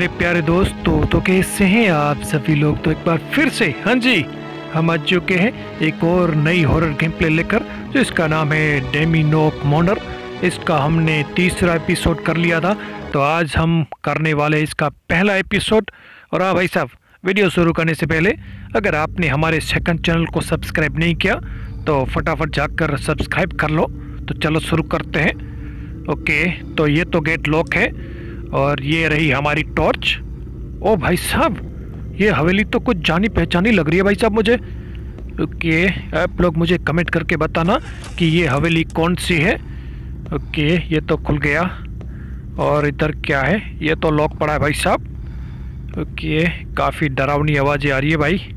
मेरे प्यारे दोस्तों, तो कैसे हैं आप सभी लोग। तो एक बार फिर से हाँ जी, हम आ चुके हैं एक और नई हॉरर गेम प्ले लेकर, जो इसका नाम है डेमिनोक मॉर्डर। इसका हमने तीसरा एपिसोड कर लिया था, तो आज हम करने वाले इसका पहला एपिसोड। और हाँ भाई साहब, वीडियो शुरू करने से पहले अगर आपने हमारे सेकंड चैनल को सब्सक्राइब नहीं किया तो फटाफट जाकर सब्सक्राइब कर लो। तो चलो शुरू करते हैं। ओके, तो ये तो गेट लॉक है और ये रही हमारी टॉर्च। ओ भाई साहब, ये हवेली तो कुछ जानी पहचानी लग रही है भाई साहब मुझे। ओके, आप लोग मुझे कमेंट करके बताना कि ये हवेली कौन सी है। ओके, ये तो खुल गया। और इधर क्या है, ये तो लॉक पड़ा है भाई साहब। ओके, काफ़ी डरावनी आवाज़ें आ रही है भाई।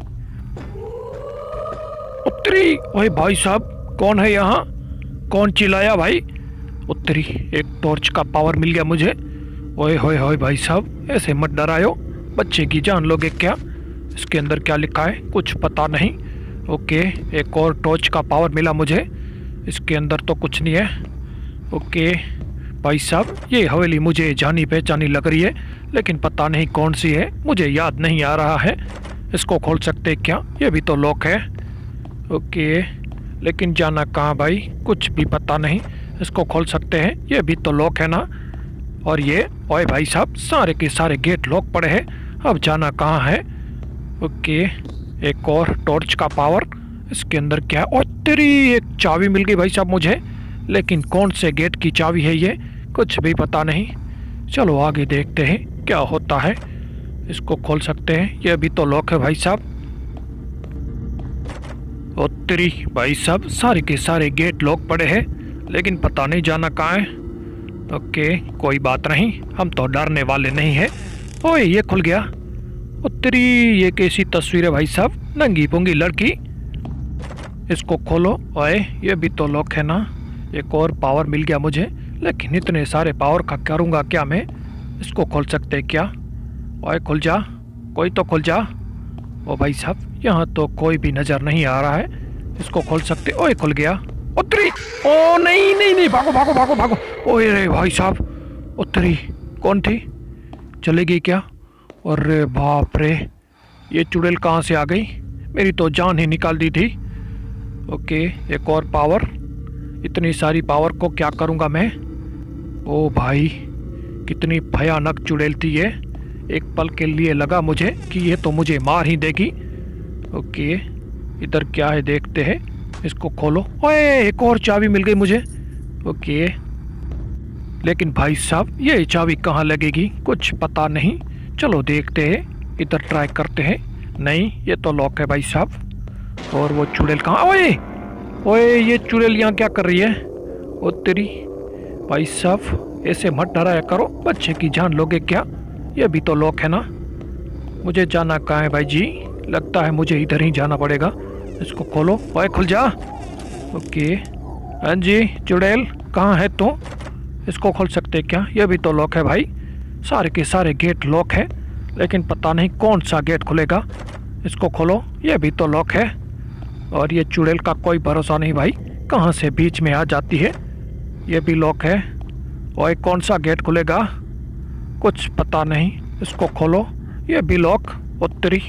उत्तरी, ओए भाई साहब, कौन है यहाँ? कौन चिल्लाया भाई? उत्तरी, एक टॉर्च का पावर मिल गया मुझे। ओए होए होए भाई साहब, ऐसे मत डरायो, बच्चे की जान लोगे क्या? इसके अंदर क्या लिखा है कुछ पता नहीं। ओके, एक और टॉर्च का पावर मिला मुझे। इसके अंदर तो कुछ नहीं है। ओके भाई साहब, ये हवेली मुझे जानी पहचानी लग रही है, लेकिन पता नहीं कौन सी है, मुझे याद नहीं आ रहा है। इसको खोल सकते क्या? ये भी तो लॉक है। ओके, लेकिन जाना कहाँ भाई, कुछ भी पता नहीं। इसको खोल सकते हैं, ये भी तो लॉक है ना। और ये, ओए भाई साहब, सारे के सारे गेट लॉक पड़े हैं, अब जाना कहाँ है? ओके, एक और टॉर्च का पावर। इसके अंदर क्या है? और तेरी, एक चाबी मिल गई भाई साहब मुझे, लेकिन कौन से गेट की चाबी है ये, कुछ भी पता नहीं। चलो आगे देखते हैं क्या होता है। इसको खोल सकते हैं, ये भी तो लॉक है भाई साहब। और तेरी भाई साहब, सारे के सारे गेट लॉक पड़े हैं, लेकिन पता नहीं जाना कहाँ है। ओके, कोई बात नहीं, हम तो डरने वाले नहीं हैं। ओए, ये खुल गया। उत्तरी, ये कैसी तस्वीर है भाई साहब, नंगी पुंगी लड़की। इसको खोलो। ओए, ये भी तो लॉक है ना। एक और पावर मिल गया मुझे, लेकिन इतने सारे पावर का करूँगा क्या मैं? इसको खोल सकते क्या? ओए खुल जा, कोई तो खुल जा। ओ भाई साहब, यहाँ तो कोई भी नज़र नहीं आ रहा है। इसको खोल सकते? ओए खुल गया। उत्तरी, ओ नहीं नहीं नहीं, भागो भागो भागो भागो। ओए रे भाई साहब, उत्तरी कौन थी? चले गई क्या? अरे बाप रे, ये चुड़ैल कहाँ से आ गई? मेरी तो जान ही निकाल दी थी। ओके, एक और पावर। इतनी सारी पावर को क्या करूँगा मैं? ओ भाई, कितनी भयानक चुड़ैल थी ये। एक पल के लिए लगा मुझे कि ये तो मुझे मार ही देगी। ओके, इधर क्या है देखते हैं। इसको खोलो। ओए, एक और चाबी मिल गई मुझे। ओके, लेकिन भाई साहब, ये चाबी कहाँ लगेगी कुछ पता नहीं। चलो देखते हैं, इधर ट्राई करते हैं। नहीं, ये तो लॉक है भाई साहब। और वो चुड़ैल कहाँ? ओए ओए, ये चुड़ैल यहाँ क्या कर रही है? ओ तेरी भाई साहब, ऐसे मत डराया करो, बच्चे की जान लोगे क्या? ये भी तो लॉक है ना। मुझे जाना कहाँ है भाई जी? लगता है मुझे इधर ही जाना पड़ेगा। इसको खोलो। ओए खुल जा। ओके, हाँ जी, चुड़ैल कहाँ है तू? इसको खोल सकते क्या? ये भी तो लॉक है भाई। सारे के सारे गेट लॉक है, लेकिन पता नहीं कौन सा गेट खुलेगा। इसको खोलो। ये भी तो लॉक है। और ये चुड़ैल का कोई भरोसा नहीं भाई, कहाँ से बीच में आ जाती है। ये भी लॉक है। ओए, कौन सा गेट खुलेगा कुछ पता नहीं। इसको खोलो। ये भी लॉक। उत्तरी,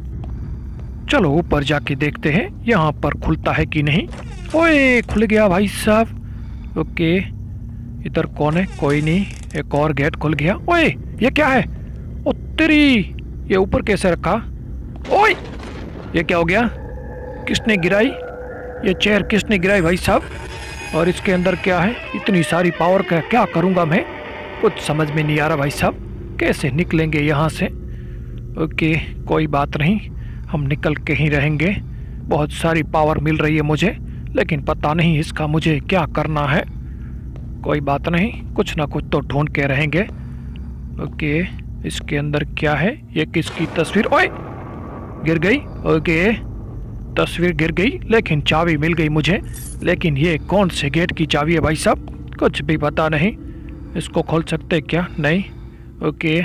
चलो ऊपर जाके देखते हैं यहाँ पर खुलता है कि नहीं। ओए, खुल गया भाई साहब। ओके, इधर कौन है? कोई नहीं। एक और गेट खुल गया। ओए, ये क्या है? उत्तरी, ये ऊपर कैसे रखा? ओए, ये क्या हो गया? किसने गिराई? ये चेयर किसने गिराई भाई साहब? और इसके अंदर क्या है? इतनी सारी पावर का क्या करूँगा मैं, कुछ समझ में नहीं आ रहा भाई साहब। कैसे निकलेंगे यहाँ से? ओके, कोई बात नहीं, हम निकल के ही रहेंगे। बहुत सारी पावर मिल रही है मुझे, लेकिन पता नहीं इसका मुझे क्या करना है। कोई बात नहीं, कुछ ना कुछ तो ढूंढ के रहेंगे। ओके, इसके अंदर क्या है? ये किसकी तस्वीर? ओए, गिर गई। ओके, तस्वीर गिर गई, लेकिन चाबी मिल गई मुझे। लेकिन ये कौन से गेट की चाबी है भाई साहब, कुछ भी पता नहीं। इसको खोल सकते क्या? नहीं। ओके,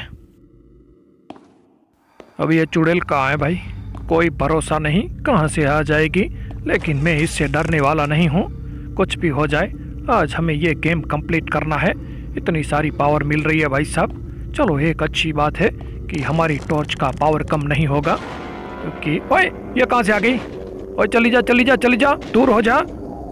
अब ये चुड़ैल कहाँ है भाई? कोई भरोसा नहीं, कहाँ से आ जाएगी। लेकिन मैं इससे डरने वाला नहीं हूँ, कुछ भी हो जाए। आज हमें ये गेम कंप्लीट करना है। इतनी सारी पावर मिल रही है भाई साहब, चलो एक अच्छी बात है कि हमारी टॉर्च का पावर कम नहीं होगा। ओके, ओए ये कहाँ से आ गई? ओए चली जा चली जा चली जा, दूर हो जा।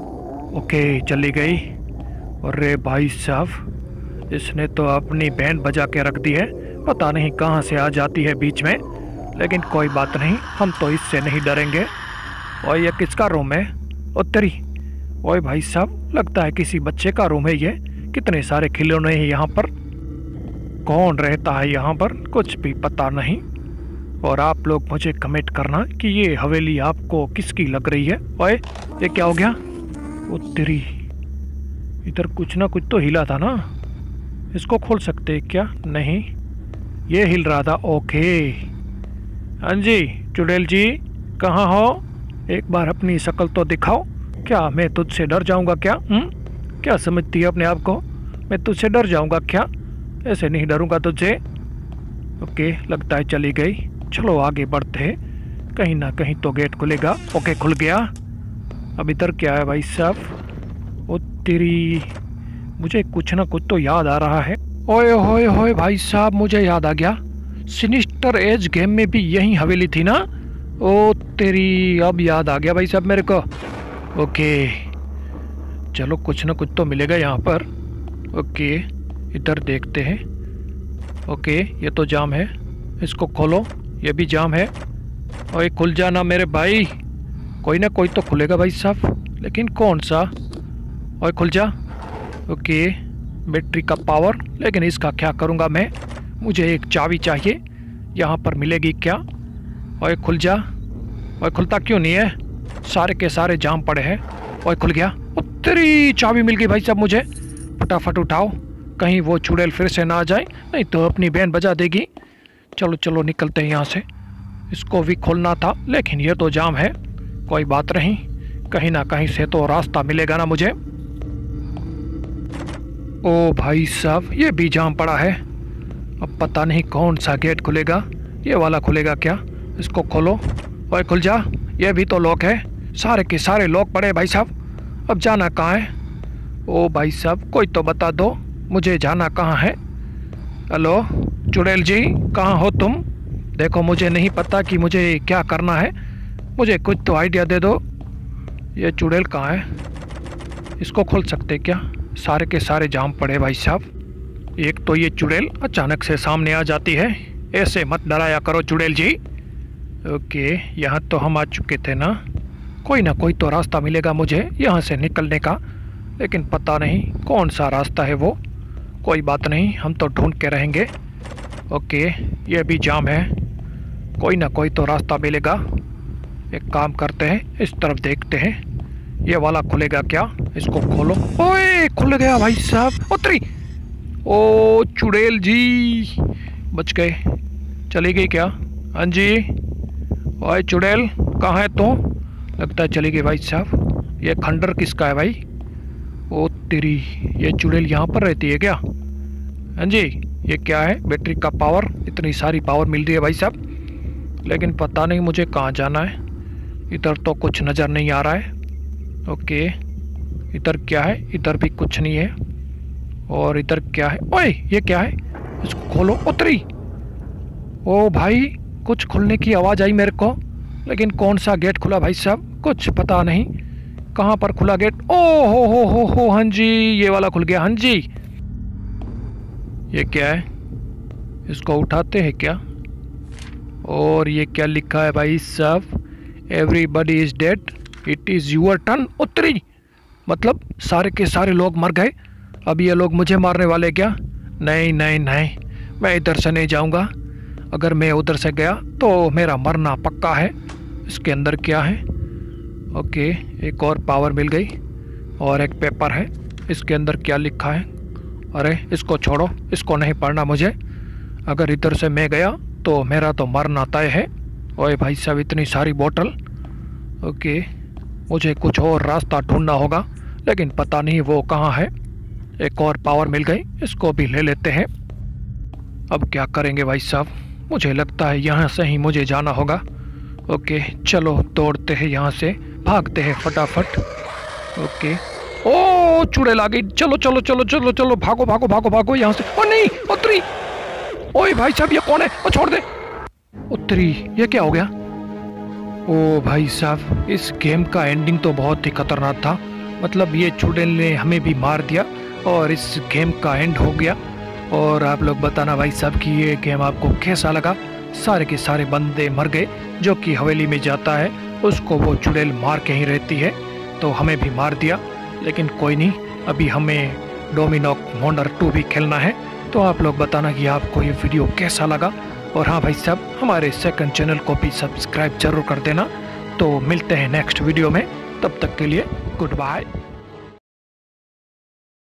ओके चली गई। अरे भाई साहब, इसने तो अपनी बैंड बजा के रख दी है, पता नहीं कहाँ से आ जाती है बीच में। लेकिन कोई बात नहीं, हम तो इससे नहीं डरेंगे। और ये किसका रूम है? ओ तेरी, ओए भाई साहब, लगता है किसी बच्चे का रूम है ये। कितने सारे खिलौने हैं यहाँ पर। कौन रहता है यहाँ पर, कुछ भी पता नहीं। और आप लोग मुझे कमेंट करना कि ये हवेली आपको किसकी लग रही है। ओए ये क्या हो गया? ओ तेरी, इधर कुछ ना कुछ तो हिला था ना, इसको खोल सकते क्या? नहीं, ये हिल रहा था। ओके, हाँ जी चुड़ैल जी, कहाँ हो? एक बार अपनी शक्ल तो दिखाओ। क्या मैं तुझसे डर जाऊंगा क्या? क्या समझती है अपने आप को? मैं तुझसे डर जाऊंगा क्या? ऐसे नहीं डरूंगा तुझसे। ओके, लगता है चली गई। चलो आगे बढ़ते हैं, कहीं ना कहीं तो गेट खुलेगा। ओके खुल गया। अब इधर क्या है भाई साहब? ओ तेरी, मुझे कुछ ना कुछ तो याद आ रहा है। ओए होए होए भाई साहब, मुझे याद आ गया, सिनिस्टर एज गेम में भी यही हवेली थी ना। ओ तेरी, अब याद आ गया भाई साहब मेरे को। ओके चलो, कुछ ना कुछ तो मिलेगा यहाँ पर। ओके इधर देखते हैं। ओके ये तो जाम है, इसको खोलो। ये भी जाम है। ओए खुल जाना मेरे भाई, कोई ना कोई तो खुलेगा भाई साहब, लेकिन कौन सा? ओए खुल जा। ओके, बैटरी का पावर, लेकिन इसका क्या करूँगा मैं? मुझे एक चाबी चाहिए, यहाँ पर मिलेगी क्या? ओए खुल जा। ओए खुलता क्यों नहीं है? सारे के सारे जाम पड़े हैं। ओए खुल गया। तेरी, चाबी मिल गई भाई साहब मुझे। फटाफट उठाओ, कहीं वो चुड़ैल फिर से ना आ जाए, नहीं तो अपनी बैंड बजा देगी। चलो चलो निकलते हैं यहाँ से। इसको भी खोलना था, लेकिन ये तो जाम है। कोई बात नहीं, कहीं ना कहीं से तो रास्ता मिलेगा ना मुझे। ओ भाई साहब, ये भी जाम पड़ा है। अब पता नहीं कौन सा गेट खुलेगा। ये वाला खुलेगा क्या? इसको खोलो। ओए खुल जा। ये भी तो लॉक है, सारे के सारे लॉक पड़े भाई साहब। अब जाना कहाँ है? ओ भाई साहब, कोई तो बता दो मुझे जाना कहाँ है। हेलो चुड़ैल जी, कहाँ हो तुम? देखो मुझे नहीं पता कि मुझे क्या करना है, मुझे कुछ तो आइडिया दे दो। ये चुड़ैल कहाँ है? इसको खोल सकते क्या? सारे के सारे जाम पड़े भाई साहब। एक तो ये चुड़ैल अचानक से सामने आ जाती है, ऐसे मत डराया करो चुड़ैल जी। ओके, यहाँ तो हम आ चुके थे ना। कोई ना कोई तो रास्ता मिलेगा मुझे यहाँ से निकलने का, लेकिन पता नहीं कौन सा रास्ता है वो। कोई बात नहीं, हम तो ढूंढ के रहेंगे। ओके, ये भी जाम है, कोई ना कोई तो रास्ता मिलेगा। एक काम करते हैं, इस तरफ देखते हैं, ये वाला खुलेगा क्या? इसको खोलो। ओए खुल गया भाई साहब। उतरी। ओ चुड़ैल जी, बच गए। चली गई क्या? हाँ जी। ओए चुड़ैल, कहाँ है तू? लगता है चली गई भाई साहब। ये खंडर किसका है भाई? ओ तेरी, ये चुड़ैल यहाँ पर रहती है क्या? हाँ जी। ये क्या है? बैटरी का पावर, इतनी सारी पावर मिल रही है भाई साहब, लेकिन पता नहीं मुझे कहाँ जाना है। इधर तो कुछ नज़र नहीं आ रहा है। ओके, इधर क्या है? इधर भी कुछ नहीं है। और इधर क्या है? ओए ये क्या है? इसको खोलो। उतरी। ओ भाई, कुछ खुलने की आवाज़ आई मेरे को, लेकिन कौन सा गेट खुला भाई साहब? कुछ पता नहीं कहाँ पर खुला गेट। ओ हो, हाँ जी, ये वाला खुल गया। हाँ जी। ये क्या है? इसको उठाते हैं क्या? और ये क्या लिखा है भाई साहब? Everybody is dead, it is your turn. उतरी, मतलब सारे के सारे लोग मर गए। अब ये लोग मुझे मारने वाले क्या? नहीं नहीं नहीं, मैं इधर से नहीं जाऊंगा। अगर मैं उधर से गया तो मेरा मरना पक्का है। इसके अंदर क्या है? ओके, एक और पावर मिल गई और एक पेपर है। इसके अंदर क्या लिखा है? अरे इसको छोड़ो, इसको नहीं पढ़ना मुझे। अगर इधर से मैं गया तो मेरा तो मरना तय है। ओए भाई साहब, इतनी सारी बोतल। ओके, मुझे कुछ और रास्ता ढूंढना होगा, लेकिन पता नहीं वो कहाँ है। एक और पावर मिल गई, इसको भी ले लेते हैं। अब क्या करेंगे भाई साहब? मुझे लगता है यहाँ से ही मुझे जाना होगा। ओके चलो, दौड़ते हैं यहाँ से, भागते हैं फटाफट। ओके, ओ चुड़ैल आ गई। चलो चलो चलो चलो चलो, भागो भागो भागो भागो यहाँ से। ओ नहीं, उतरी। ओए भाई साहब, ये कौन है? वो छोड़ दे। उत्तरी, ये क्या हो गया? ओ भाई साहब, इस गेम का एंडिंग तो बहुत ही खतरनाक था। मतलब ये चुड़ैल ने हमें भी मार दिया और इस गेम का एंड हो गया। और आप लोग बताना भाई साहब कि ये गेम आपको कैसा लगा। सारे के सारे बंदे मर गए। जो कि हवेली में जाता है उसको वो चुड़ैल मार के ही रहती है, तो हमें भी मार दिया। लेकिन कोई नहीं, अभी हमें डोमिनो वंडर 2 भी खेलना है। तो आप लोग बताना कि आपको ये वीडियो कैसा लगा। और हाँ भाई साहब, हमारे सेकंड चैनल को भी सब्सक्राइब जरूर कर देना। तो मिलते हैं नेक्स्ट वीडियो में, तब तक के लिए गुड बाय।